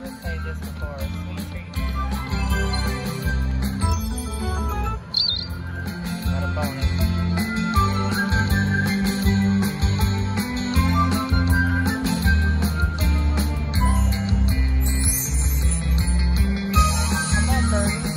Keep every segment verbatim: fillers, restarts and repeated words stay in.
never played this before. Sweet treat. Got a bonus. Come on, birdie.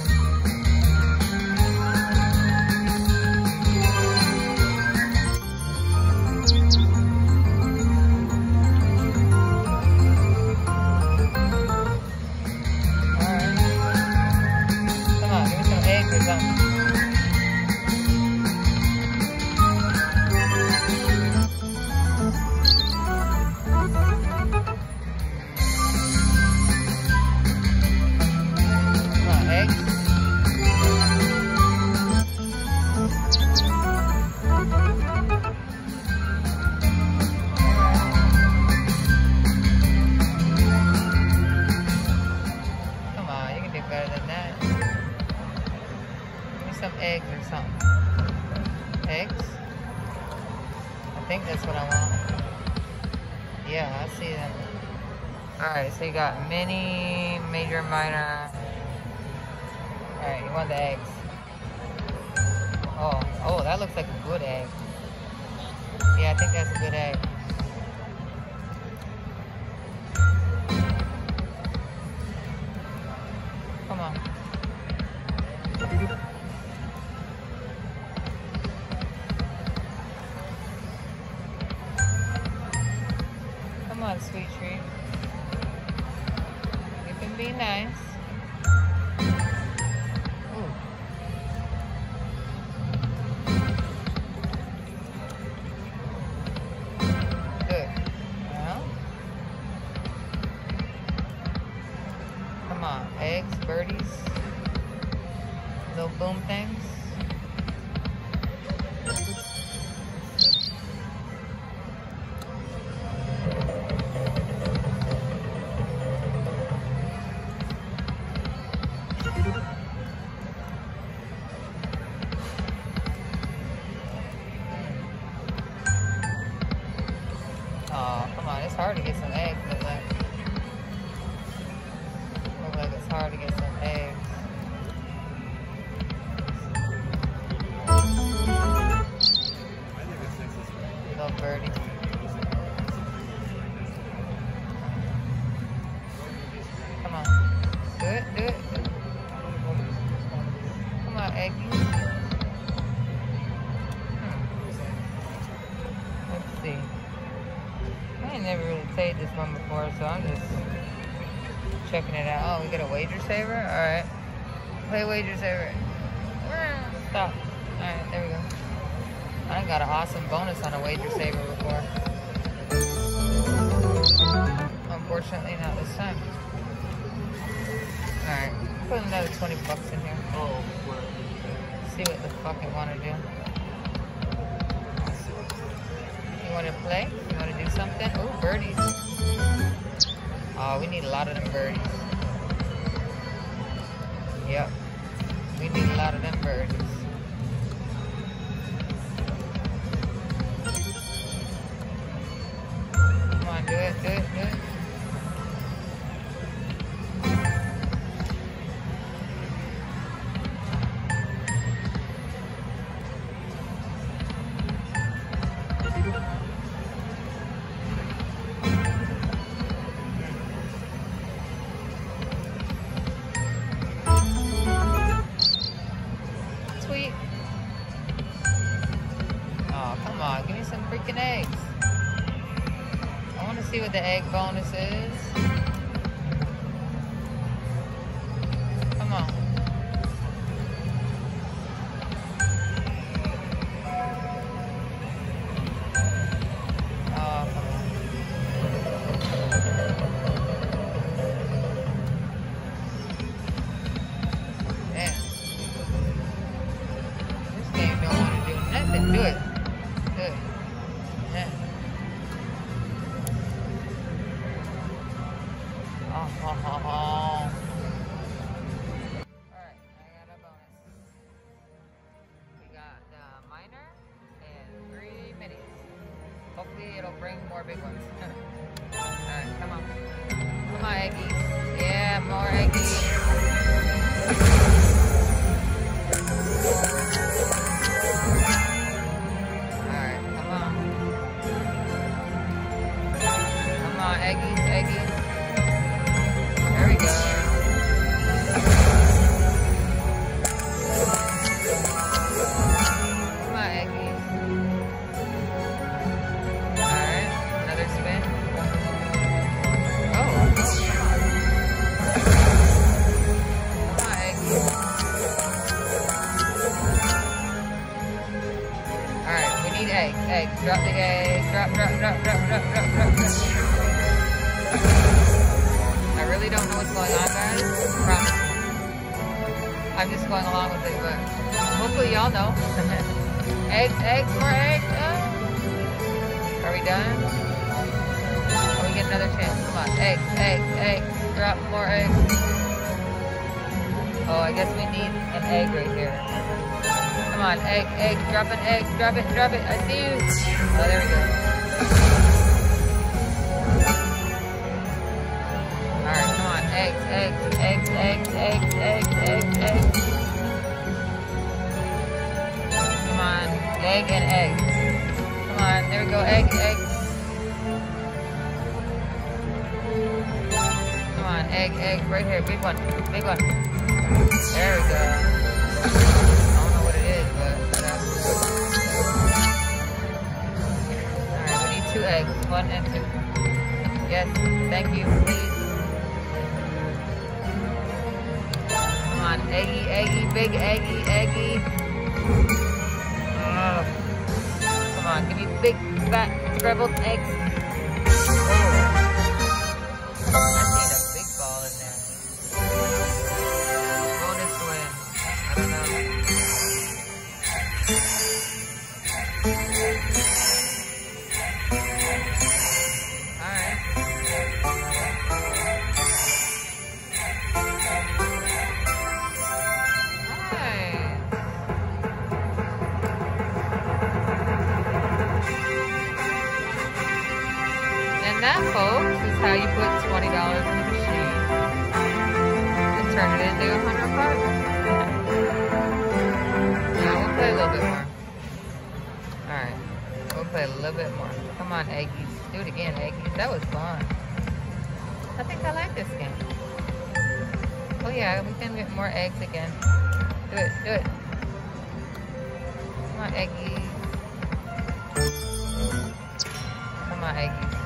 Some eggs or something. Eggs? I think that's what I want. Yeah, I see them. Alright, so you got mini, major, minor. Alright, you want the eggs. Oh, oh, that looks like a good egg. Yeah, I think that's a good egg. Come on. Come on, sweet treat. You can be nice. Ooh. Good. Well. Come on, eggs, birdies, little boom things. Oh, come on, it's hard to get some eggs, look like. Look like it's hard to get some eggs. Little birdie. Come on. Do it, do it, do it. Come on, eggy. Hmm. Let's see. I ain't never really played this one before, so I'm just checking it out. Oh, we got a wager saver? Alright. Play wager saver. Stop. Alright, there we go. I got an awesome bonus on a wager saver before. Unfortunately, not this time. Alright, put another twenty bucks in here. Oh, see what the fuck I want to do. You want to play? You want to do something? Ooh, birdies. Oh, we need a lot of them birdies. Yep. We need a lot of them birdies. Come on, do it, do it, do it. Sweet. Oh, come on. Give me some freaking eggs. I want to see what the egg bonus is. Come on. Oh, come on. Yeah. This game don't want to do nothing. Do it. Do it. Yeah. Oh, oh, oh, oh. Alright, I got a bonus. We got uh, minor and three minis. Hopefully it'll bring more big ones. Alright, come on. Come on, Eggies. more eggies. Alright, come on. Come on, eggies, eggies. There we go. Come on, eggies. Alright, another spin. Oh. Come on, eggies. Alright, we need eggs, eggs. Drop the eggs. Drop, drop, drop, drop, drop, drop, drop, drop. I really don't know what's going on, guys. I promise. I'm just going along with it, but hopefully y'all know. Eggs, eggs, more eggs. Oh. Are we done? Oh, we get another chance. Come on. Eggs, eggs, eggs. Drop more eggs. Oh, I guess we need an egg right here. Come on, egg, egg. Drop an egg. Drop it, drop it. I see you. Oh, there we go. Alright, come on. Eggs, eggs, eggs, eggs, eggs, eggs, eggs, eggs. Come on. Egg and egg. Come on. There we go. Egg, egg. Come on. Egg, egg. Right here. Big one. Big one. There we go. I don't know what it is, but whatever. Alright, we need two eggs. One and two. Yes. Thank you. Please. Come on, eggy, eggy, big eggy, eggy. Oh. Come on, give me big, fat, scrambled eggs. Oh. I need a big ball in there. Bonus win. I don't know. Alright. And that, folks, is how you put twenty dollars in the machine and turn it into a hundred bucks. Now we'll play a little bit more. Alright, we'll play a little bit more. Come on, eggies. Do it again, eggies. That was fun. I think I like this game. Oh yeah, we can get more eggs again. Do it, do it. Come on, eggies. Come on, eggies.